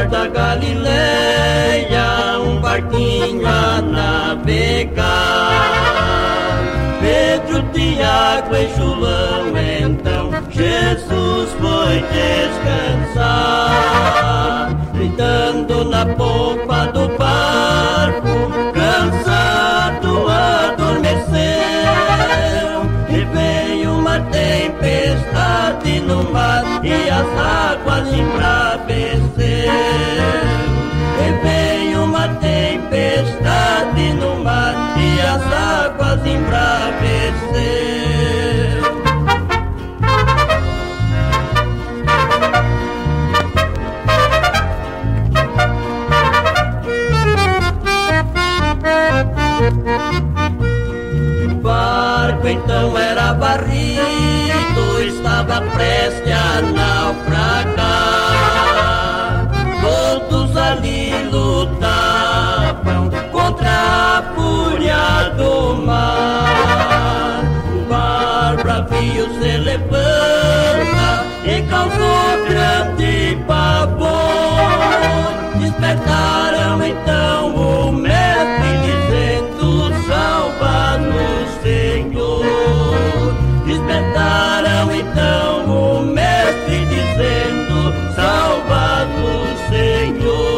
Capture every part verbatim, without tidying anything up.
mar da Galileia, um barquinho a navegar. Pedro, Tiago e João, então Jesus foi descansar, gritando na popa do barco, cansado adormeceu. E veio uma tempestade no mar e as águas embraveceu. E veio uma tempestade no mar e as águas embraveceu. O barco então era barrido, estava prestes a naufragar. Todos ali lutavam contra a fúria do mar. O mar bravio se levanta e causou grande pavor. Despertaram então o mestre dizendo: salva-nos, Senhor. Despertaram então o mestre dizendo: salva-nos, Senhor.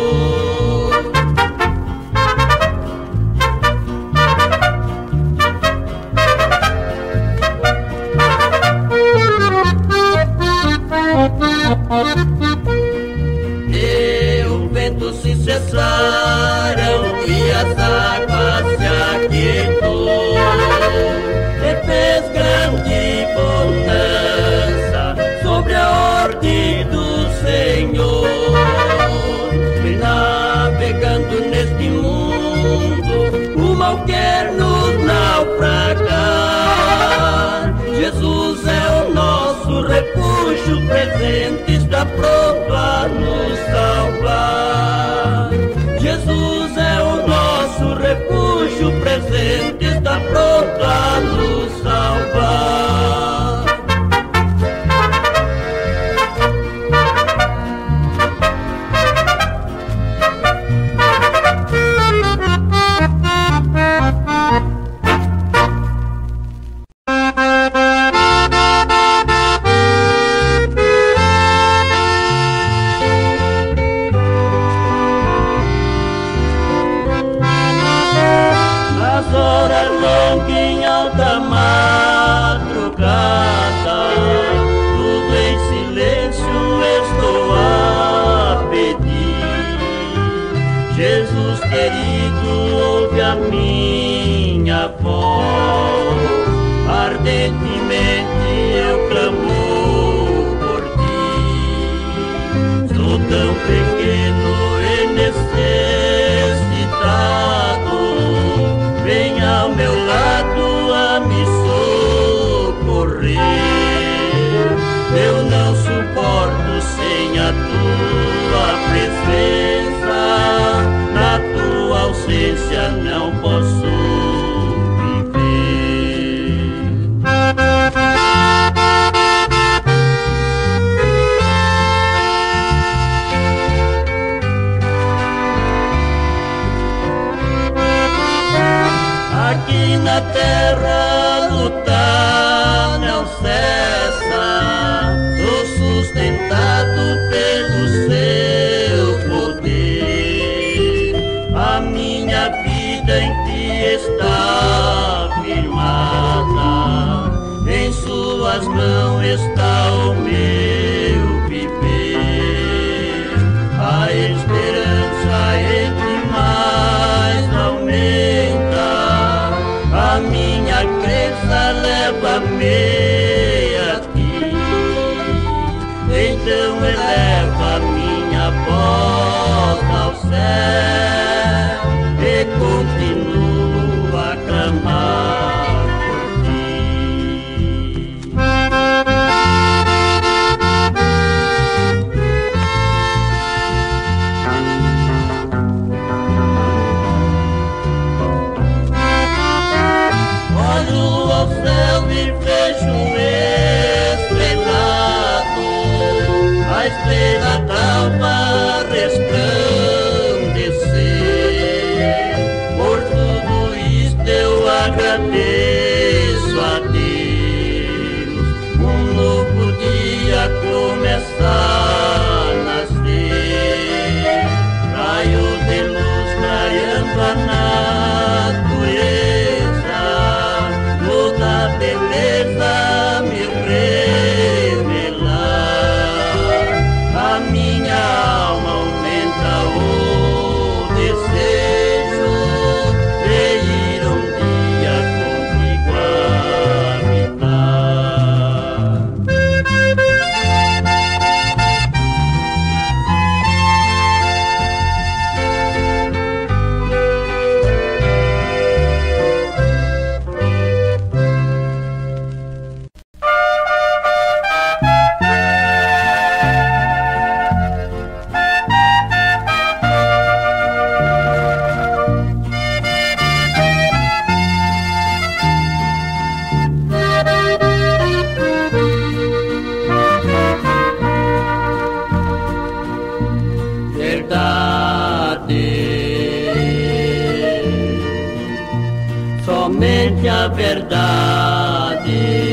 E o vento se cessaram e as águas se aquietou, e fez grande bonança sobre a ordem do Senhor. E navegando neste mundo, o mal quer nos naufragar. Jesus é o nosso refúgio presente, está pronto a nos salvar. Jesus é o nosso refúgio presente, está pronto a nos salvar. Não posso aqui na terra lutar não cessa, sou sustentado pelo seu poder. A minha vida em ti está firmada, em suas mãos está o meu viver. A esperança em ti mais aumenta, a minha crença leva-me a ti. Então eleva minha voz ao céu e continuo a clamar por ti. verdade, somente a verdade.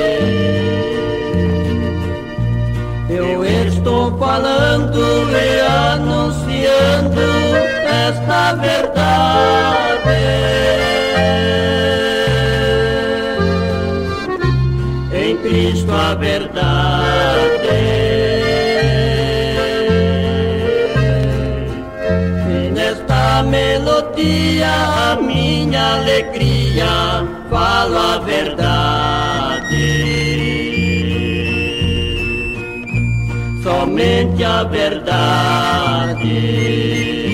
Eu estou falando e anunciando esta verdade. Em Cristo a verdade. E nesta melodia a minha alegria falo a verdade. Somente a verdade.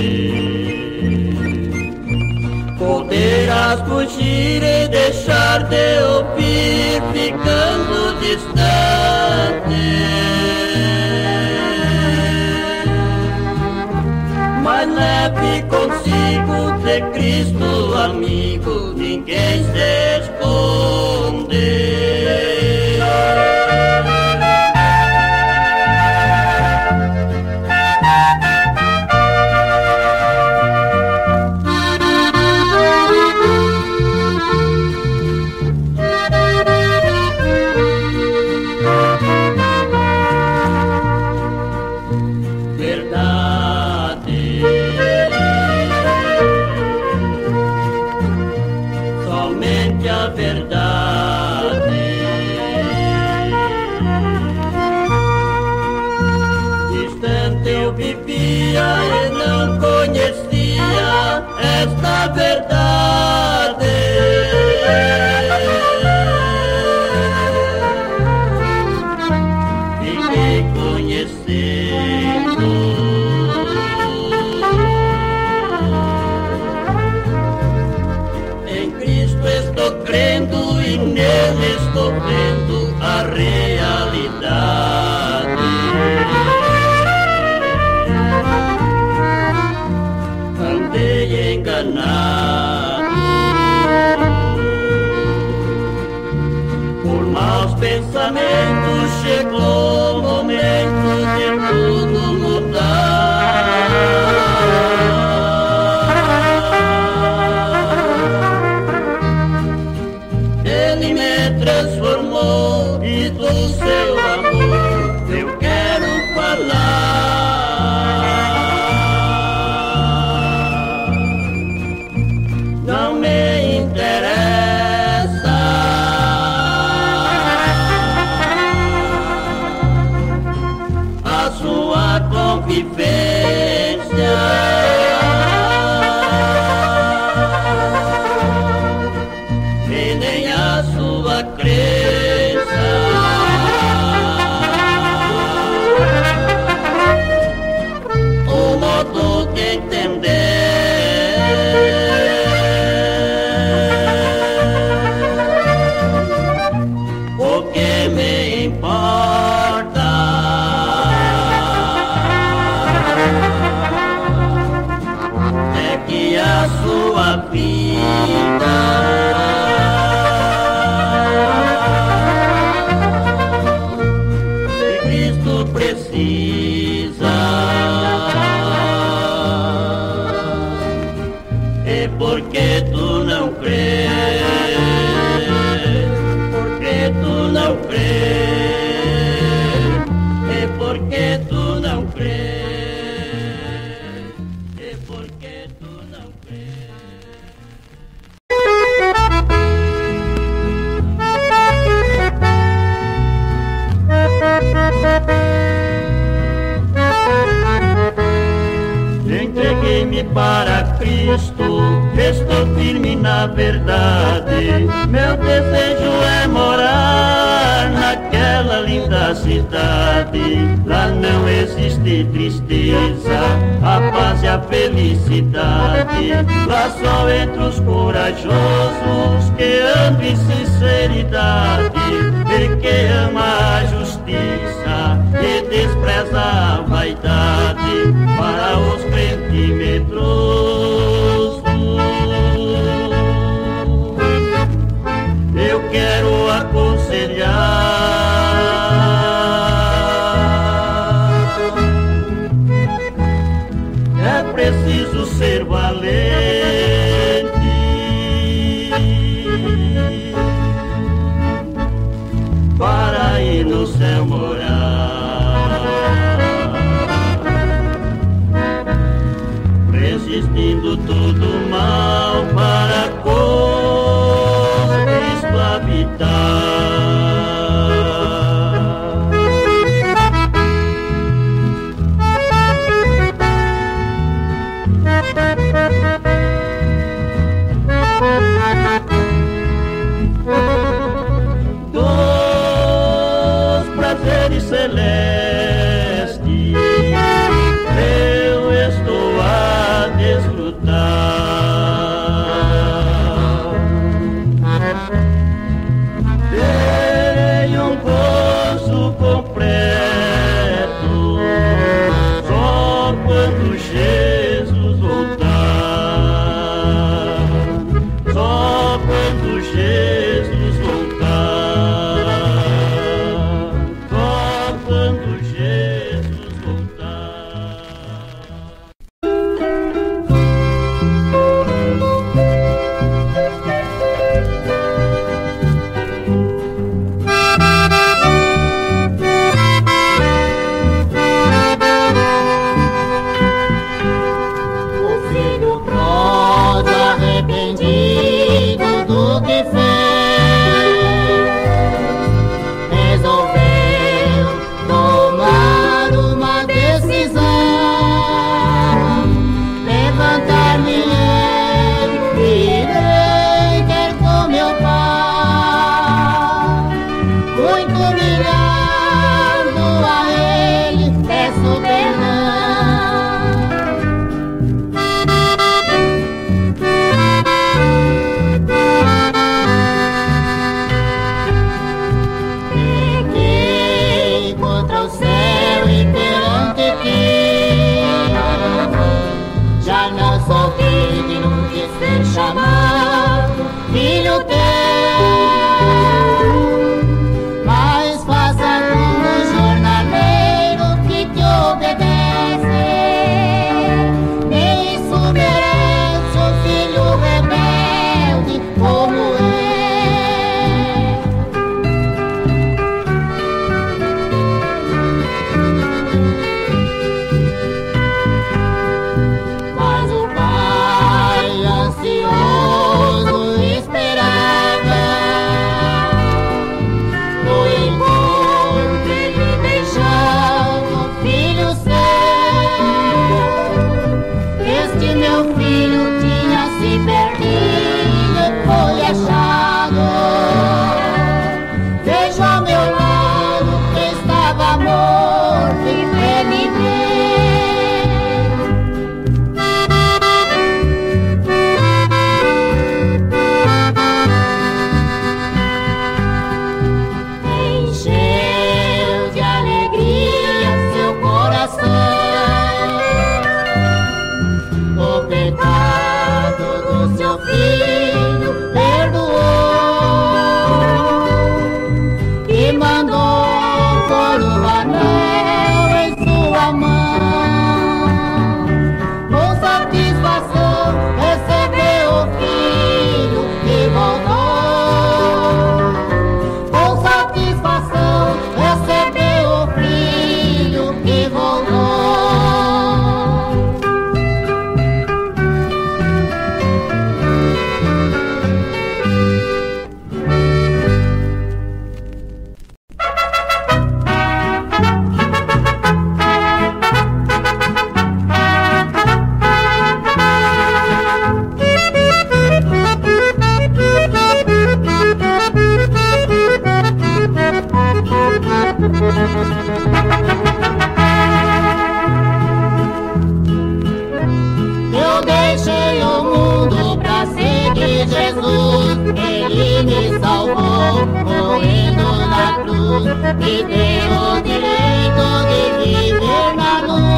Poderás fugir e deixar de ouvir, ficando distante, mas leve consigo de Cristo amigo, ninguém se esconde. E não conhecia esta verdade. Fiquei conhecendo. Em Cristo estou crendo e nele estou vendo a realidade. Enganado por maus pensamentos, chegou o momento de tudo mudar. Ele me transformou e do seu amor eu quero falar. Vivência, e nem a sua crença, o modo de entender, o que me importa. A sua vida que Cristo precisa, e porque tu não crês, porque tu não crês, e porque tu não crês. Entreguei-me para Cristo, estou firme na verdade. Meu desejo é morar naquela linda cidade. Lá não existe tristeza, a paz e a felicidade. Lá só entre os corajosos que andam em sinceridade, e que ama a justiça e despreza a vaidade. Para os crentes medrosos eu quero aconselhar preciso ser valente para ir no céu morar, resistindo todo mal para com Cristo habitar. Dos prazeres celestes eu estou a desfrutar. Terei um gozo completo só quando Jesus voltar, só quando Jesus voltar, só quando Jesus voltar. O filho pródigo arrependido do que fez, resolveu tomar uma decisão, levantar-me e irei ter com meu pai, muito humilhado a ele peço perdão. Pequei contra o céu e perante ti, já não sou digno de ser chamado filho teu, mas faça como o jornaleiro que te obedece, nem isso merece um filho rebelde como eu. Mas o pai ansioso esperava no encontro ele deixava o filho seu. Este meu filho tinha se perdido e foi achado. Vejo ao meu lado que estava morto e reviver. Encheu de alegria seu coração, o pecado do seu filho perdoou e mandou pôr o anel em sua mão. Com satisfação recebeu o filho que voltou. Com satisfação recebeu o filho que voltou. Eu deixei o mundo pra seguir Jesus, ele me salvou, morrendo na cruz, me deu o direito de viver na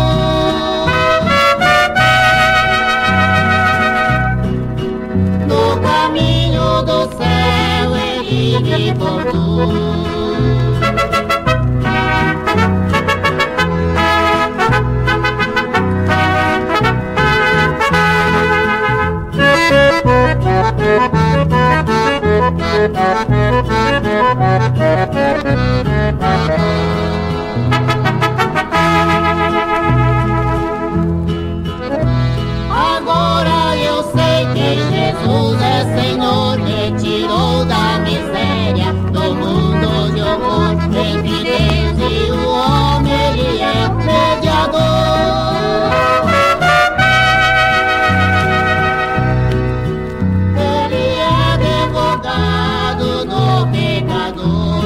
luz. No caminho do céu ele me conduziu. Agora eu sei que Jesus é Senhor, me tirou da miséria, do mundo de horror. Entre Deus e o homem Ele é mediador. Ele é advogado do pecador.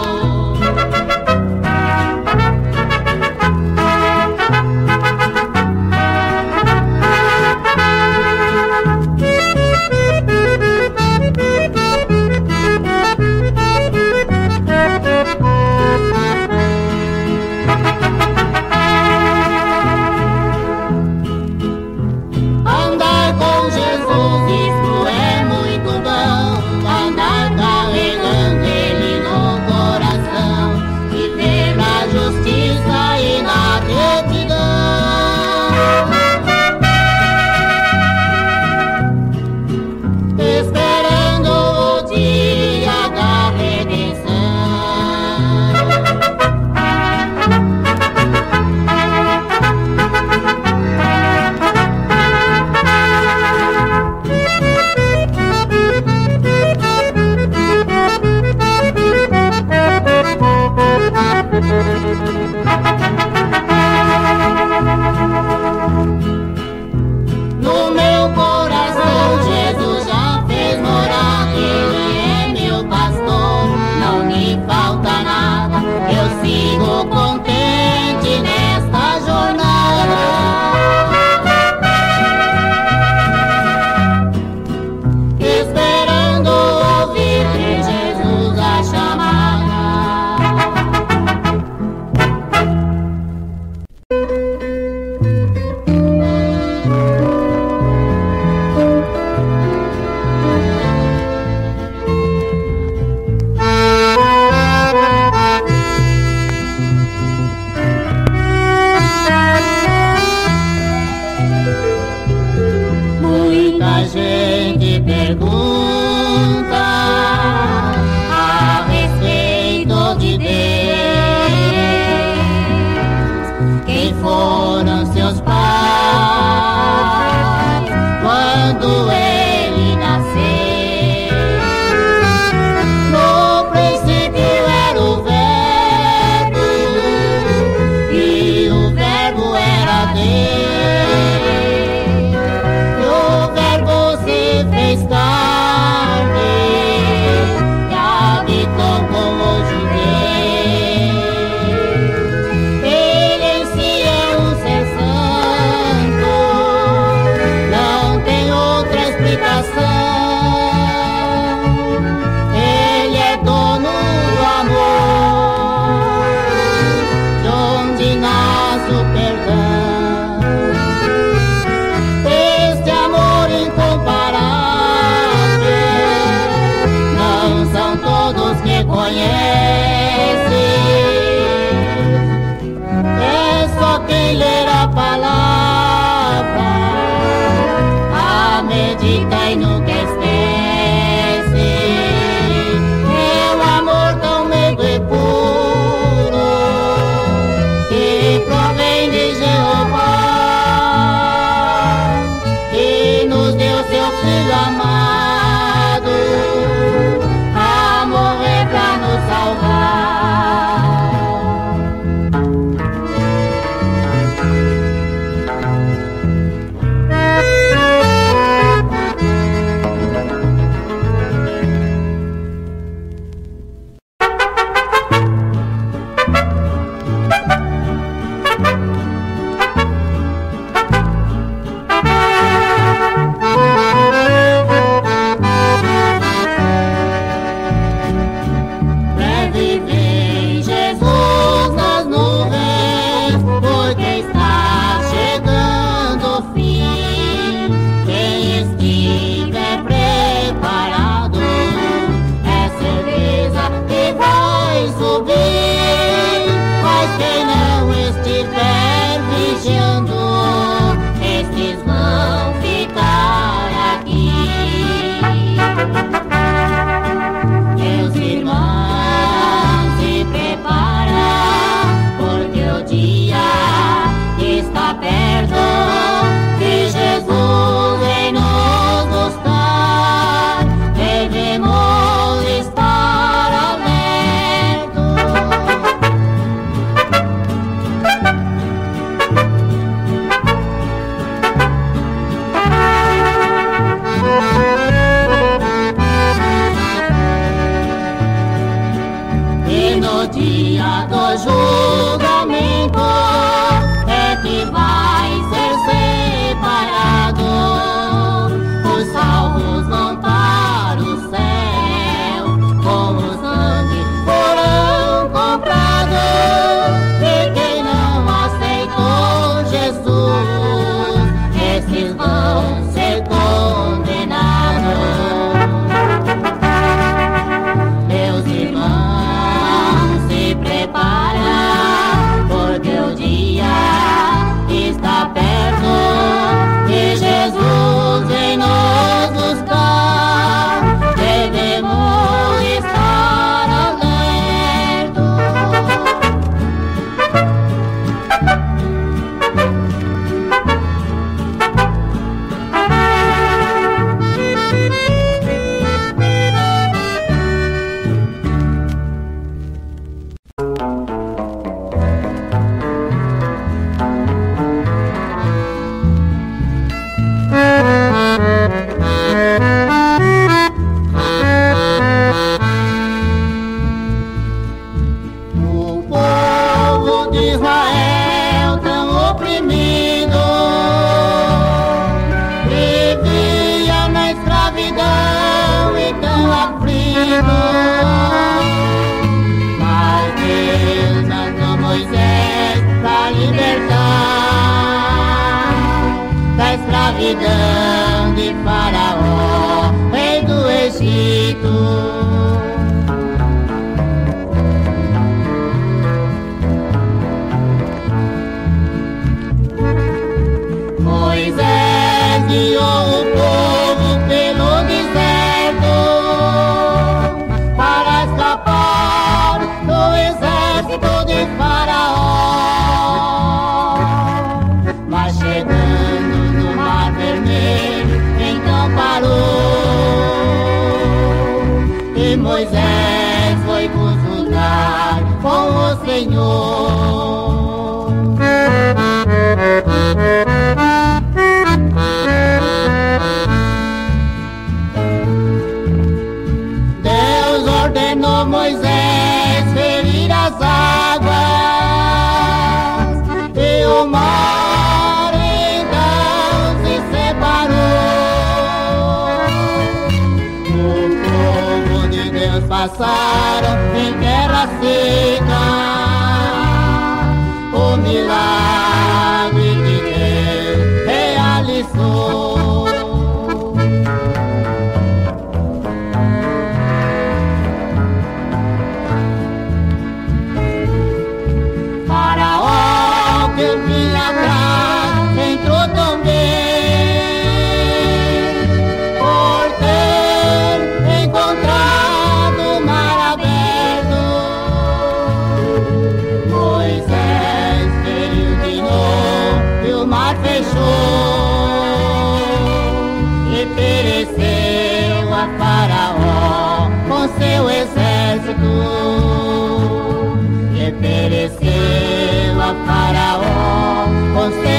Andar com Jesus, isso é muito bom. Andar carregando Ele no coração, viver na justiça e na retidão, esperando o dia da redenção. No meu coração Jesus já fez morar, Ele é meu pastor, não me falta nada, eu sigo contente nesta jornada, esperando ouvir de Jesus a chamada. Muita gente pergunta a respeito de Deus, quem foram seus pais quando Ele nasceu. No princípio era o Verbo e o Verbo era Deus. O Verbo se fez carne e habitou conosco. Ele em si é um ser santo, não tem outra explicação. Ele é dono do amor, de onde nasce o perdão. Este amor incomparável, não são todos que conhecem. É só quem ler a palavra, a medita e nunca esquece. É um amor tão meigo e puro, que provém de Jeová, e nos deu seu Filho amado a morrer pra nos salvar. Egito. Mas Deus mandou Moisés pra libertar da escravidão de Faraó, rei do Egito. Moisés guiou o povo pelo deserto para escapar do exército de Faraó. Mas chegando no Mar Vermelho, então parou, e Moisés foi consultar com o Senhor. Deus ordenou Moisés ferir as águas, e o mar então se separou. O povo de Deus passaram em terra seca, o milagre de Deus realizou. Faraó, que vinha atrás, entrou também, por ter encontrado o mar aberto. Moisés feriu de novo e o mar fechou, e pereceu a Faraó com seu exército. E pereceu a Faraó com seu